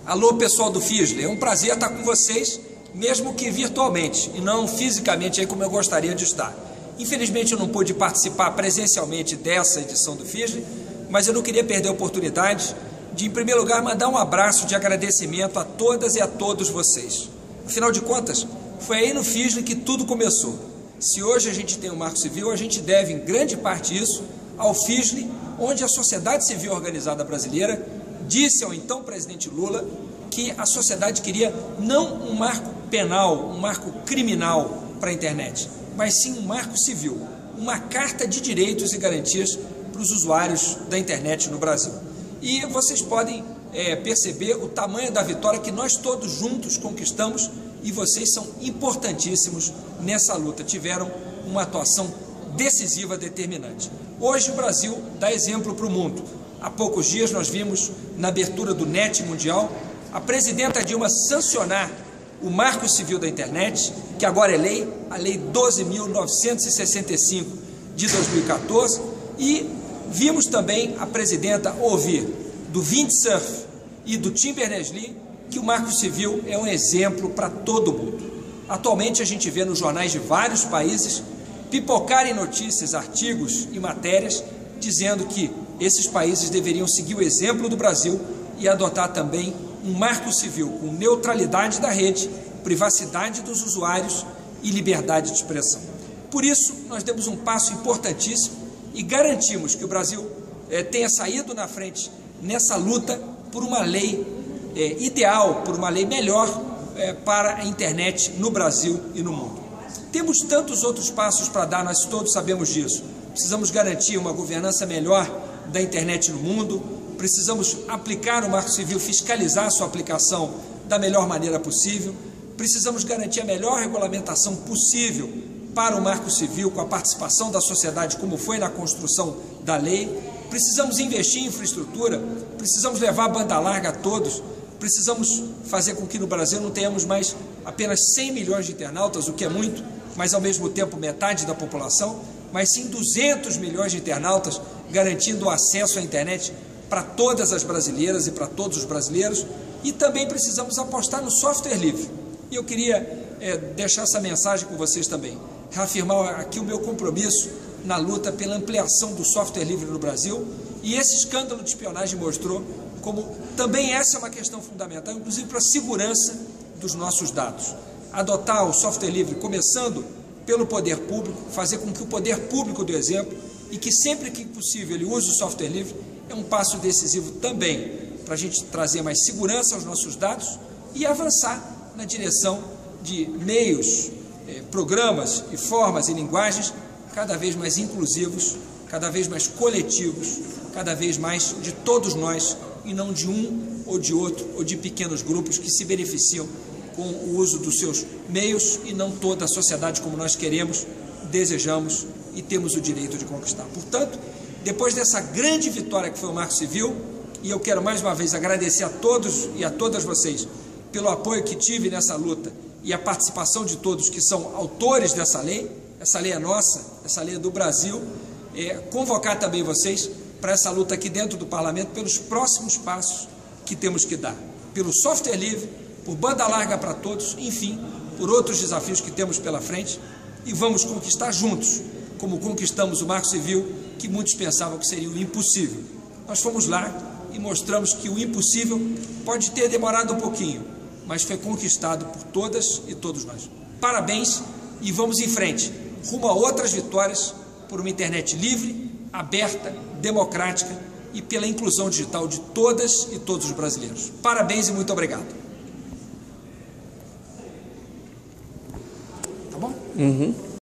Alô, pessoal do FISLE, é um prazer estar com vocês, mesmo que virtualmente, e não fisicamente aí como eu gostaria de estar. Infelizmente eu não pude participar presencialmente dessa edição do FISLE, mas eu não queria perder a oportunidade de, em primeiro lugar, mandar um abraço de agradecimento a todas e a todos vocês. Afinal de contas, foi aí no FISLE que tudo começou. Se hoje a gente tem um marco civil, a gente deve, em grande parte, isso ao FISLE, onde a sociedade civil organizada brasileira disse ao então presidente Lula que a sociedade queria não um marco penal, um marco criminal para a internet, mas sim um marco civil, uma carta de direitos e garantias para os usuários da internet no Brasil. E vocês podem perceber o tamanho da vitória que nós todos juntos conquistamos, e vocês são importantíssimos nessa luta, tiveram uma atuação decisiva, determinante. Hoje o Brasil dá exemplo para o mundo. Há poucos dias nós vimos, na abertura do NET Mundial, a presidenta Dilma sancionar o Marco Civil da Internet, que agora é lei, a Lei 12.965 de 2014, e vimos também a presidenta ouvir do Windsurf e do Tim Berners-Lee que o Marco Civil é um exemplo para todo mundo. Atualmente a gente vê nos jornais de vários países pipocarem notícias, artigos e matérias dizendo que esses países deveriam seguir o exemplo do Brasil e adotar também um marco civil com neutralidade da rede, privacidade dos usuários e liberdade de expressão. Por isso, nós demos um passo importantíssimo e garantimos que o Brasil tenha saído na frente nessa luta por uma lei ideal, por uma lei melhor para a internet no Brasil e no mundo. Temos tantos outros passos para dar, nós todos sabemos disso. Precisamos garantir uma governança melhor da internet no mundo, precisamos aplicar o Marco Civil, fiscalizar a sua aplicação da melhor maneira possível, precisamos garantir a melhor regulamentação possível para o Marco Civil, com a participação da sociedade, como foi na construção da lei, precisamos investir em infraestrutura, precisamos levar a banda larga a todos, precisamos fazer com que no Brasil não tenhamos mais apenas 100 milhões de internautas, o que é muito, mas ao mesmo tempo metade da população, mas sim 200 milhões de internautas, garantindo o acesso à internet para todas as brasileiras e para todos os brasileiros. E também precisamos apostar no software livre. E eu queria deixar essa mensagem com vocês também, reafirmar aqui o meu compromisso na luta pela ampliação do software livre no Brasil. E esse escândalo de espionagem mostrou como também essa é uma questão fundamental, inclusive para a segurança dos nossos dados. Adotar o software livre, começando pelo poder público, fazer com que o poder público dê exemplo e que sempre que possível ele use o software livre, é um passo decisivo também para a gente trazer mais segurança aos nossos dados e avançar na direção de meios, programas e formas e linguagens cada vez mais inclusivos, cada vez mais coletivos, cada vez mais de todos nós e não de um ou de outro ou de pequenos grupos que se beneficiam com o uso dos seus meios e não toda a sociedade como nós queremos, desejamos e temos o direito de conquistar. Portanto, depois dessa grande vitória que foi o Marco Civil, e eu quero mais uma vez agradecer a todos e a todas vocês pelo apoio que tive nessa luta e a participação de todos que são autores dessa lei. Essa lei é nossa, essa lei é do Brasil. Convocar também vocês para essa luta aqui dentro do Parlamento pelos próximos passos que temos que dar, pelo software livre, por banda larga para todos, enfim, por outros desafios que temos pela frente, e vamos conquistar juntos, como conquistamos o Marco Civil, que muitos pensavam que seria o impossível. Nós fomos lá e mostramos que o impossível pode ter demorado um pouquinho, mas foi conquistado por todas e todos nós. Parabéns e vamos em frente, rumo a outras vitórias por uma internet livre, aberta, democrática e pela inclusão digital de todas e todos os brasileiros. Parabéns e muito obrigado. Tá bom?